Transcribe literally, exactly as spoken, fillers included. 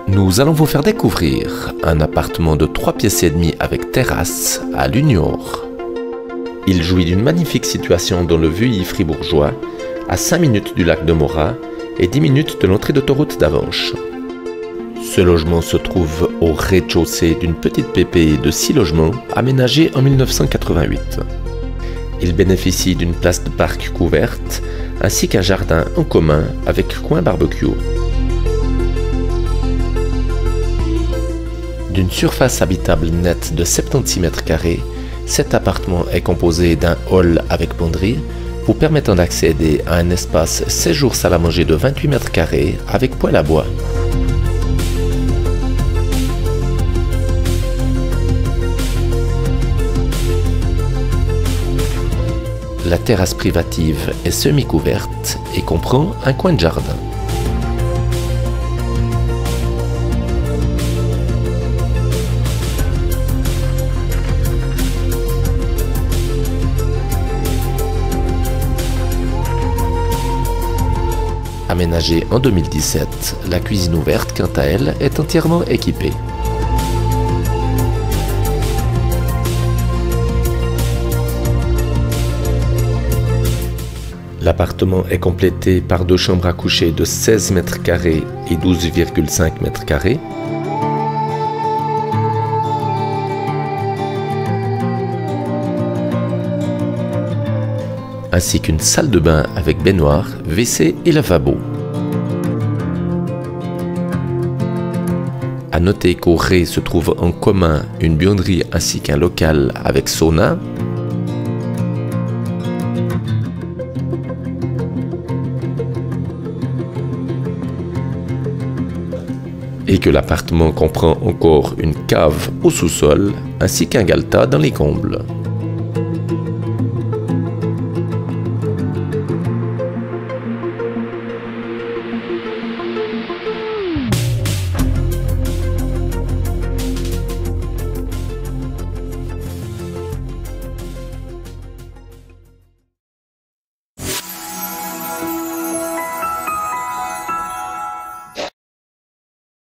Nous allons vous faire découvrir un appartement de trois pièces et demie avec terrasse à Lunior. Il jouit d'une magnifique situation dans le Vuilly fribourgeois, à cinq minutes du lac de Morat et dix minutes de l'entrée d'autoroute d'Avenches. Ce logement se trouve au rez-de-chaussée d'une petite P P E de six logements aménagée en mille neuf cent quatre-vingt-huit. Il bénéficie d'une place de parc couverte ainsi qu'un jardin en commun avec coin barbecue. D'une surface habitable nette de soixante-seize mètres carrés, cet appartement est composé d'un hall avec penderie, vous permettant d'accéder à un espace séjour salle à manger de vingt-huit mètres carrés avec poêle à bois. La terrasse privative est semi-couverte et comprend un coin de jardin. Aménagée en deux mille dix-sept, la cuisine ouverte, quant à elle, est entièrement équipée. L'appartement est complété par deux chambres à coucher de seize mètres carrés et douze virgule cinq mètres carrés, ainsi qu'une salle de bain avec baignoire, W C et lavabo. À noter qu'au rez se trouve en commun une buanderie ainsi qu'un local avec sauna, et que l'appartement comprend encore une cave au sous-sol ainsi qu'un galetas dans les combles.